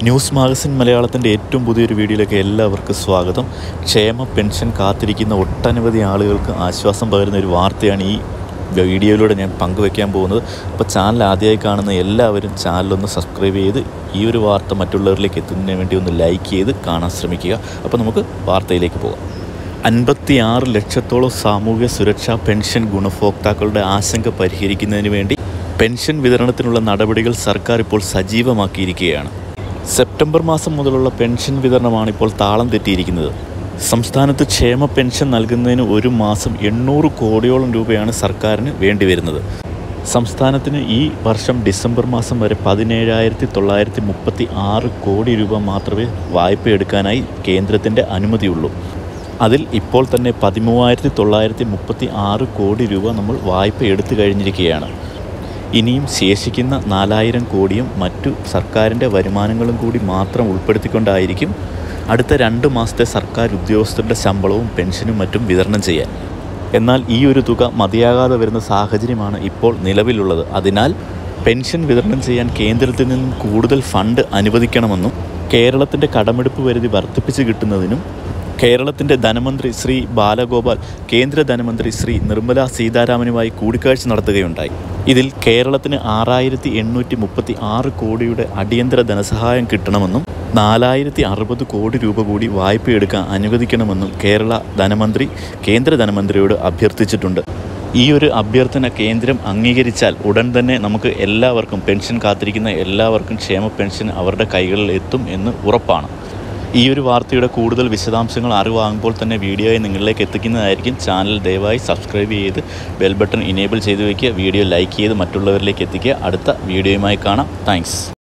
News magazine മലയാളത്തിൻ്റെ ഏറ്റവും പുതിയൊരു വീഡിയോയിലേക്ക് എല്ലാവർക്കും സ്വാഗതം. ക്ഷേമ പെൻഷൻ കാത്തിരിക്കുന്ന ഒട്ടനവധി ആളുകൾക്ക് ആശ്വാസം പകരുന്ന ഒരു വാർത്തയാണ് ഈ വീഡിയോയിലൂടെ ഞാൻ പങ്കുവയ്ക്കാൻ പോകുന്നത്. അപ്പോൾ ചാനൽ ആദ്യമായി കാണുന്ന എല്ലാവരും ചാനലൊന്ന് സബ്സ്ക്രൈബ് ചെയ്ത് ഈ ഒരു വാർത്ത മറ്റുള്ളവരിലേക്ക് എത്തുന്നതിന് വേണ്ടി ഒന്ന് ലൈക്ക് ചെയ്ത് കാണാൻ ശ്രമിക്കുക. അപ്പോൾ നമുക്ക് വാർത്തയിലേക്ക് പോകാം. 56 ലക്ഷത്തോളം സാമൂഹ്യ സുരക്ഷാ പെൻഷൻ ഗുണഭോക്താക്കളുടെ ആശങ്ക പരിഹരിക്കുന്നതിന് വേണ്ടി പെൻഷൻ വിതരണത്തിനുള്ള നടപടികൾ സർക്കാർ ഇപ്പോൾ സജീവമാക്കിയിരിക്കുകയാണ്. സെപ്റ്റംബർ മാസം മുതലുള്ള പെൻഷൻ വിതരണമാണ് ഇപ്പോൾ താളം തെറ്റിയിരിക്കുന്നത്. സംസ്ഥാനത്ത് ക്ഷേമ പെൻഷൻ നൽകുന്നതിന് ഒരു മാസം 800 കോടിയോളം രൂപയാണ് സർക്കാരിന് വേണ്ടിവരുന്നത്. സംസ്ഥാനത്തിന് ഈ വർഷം ഡിസംബർ മാസം വരെ 17,936 കോടി രൂപ മാത്രമേ വായ്പ എടുക്കാനായി കേന്ദ്രത്തിൻ്റെ അനുമതിയുള്ളൂ. അതിൽ ഇപ്പോൾ തന്നെ 13,936 കോടി രൂപ നമ്മൾ വായ്പ എടുത്തു കഴിഞ്ഞിരിക്കുകയാണ്. ഇനിയും ശേഷിക്കുന്ന 4,000 കോടിയും മറ്റു സർക്കാരിൻ്റെ വരുമാനങ്ങളും കൂടി മാത്രം ഉൾപ്പെടുത്തിക്കൊണ്ടായിരിക്കും അടുത്ത 2 മാസത്തെ സർക്കാർ ഉദ്യോഗസ്ഥരുടെ ശമ്പളവും പെൻഷനും മറ്റും വിതരണം ചെയ്യാൻ. എന്നാൽ ഈ ഒരു തുക മതിയാകാതെ വരുന്ന സാഹചര്യമാണ് ഇപ്പോൾ നിലവിലുള്ളത്. അതിനാൽ പെൻഷൻ വിതരണം ചെയ്യാൻ കേന്ദ്രത്തിൽ നിന്നും കൂടുതൽ ഫണ്ട് അനുവദിക്കണമെന്നും കേരളത്തിൻ്റെ കടമെടുപ്പ് പരിധി വർദ്ധിപ്പിച്ച് കിട്ടുന്നതിനും കേരളത്തിൻ്റെ ധനമന്ത്രി ശ്രീ ബാലഗോപാൽ കേന്ദ്ര ധനമന്ത്രി ശ്രീ നിർമ്മല സീതാരാമനുമായി കൂടിക്കാഴ്ച നടത്തുകയുണ്ടായി. ഇതിൽ കേരളത്തിന് 6,836 കോടിയുടെ അടിയന്തര ധനസഹായം കിട്ടണമെന്നും 4,060 കോടി രൂപ കൂടി വായ്പയെടുക്കാൻ അനുവദിക്കണമെന്നും കേരള ധനമന്ത്രി കേന്ദ്ര ധനമന്ത്രിയോട് അഭ്യർത്ഥിച്ചിട്ടുണ്ട്. ഈ ഒരു അഭ്യർത്ഥന കേന്ദ്രം അംഗീകരിച്ചാൽ ഉടൻ തന്നെ നമുക്ക് എല്ലാവർക്കും പെൻഷൻ കാത്തിരിക്കുന്ന എല്ലാവർക്കും ക്ഷേമ പെൻഷൻ അവരുടെ കൈകളിൽ എത്തും എന്ന് ഉറപ്പാണ്. ഈ ഒരു വാർത്തയുടെ കൂടുതൽ വിശദാംശങ്ങൾ അറിവാകുമ്പോൾ തന്നെ വീഡിയോയെ നിങ്ങളിലേക്ക് എത്തിക്കുന്നതായിരിക്കും. ചാനൽ ദയവായി സബ്സ്ക്രൈബ് ചെയ്ത് ബെൽ ബട്ടൺ ഇനേബിൾ ചെയ്ത് വയ്ക്കുക. വീഡിയോ ലൈക്ക് ചെയ്ത് മറ്റുള്ളവരിലേക്ക് എത്തിക്കുക. അടുത്ത വീഡിയോയുമായി കാണാം. താങ്ക്സ്.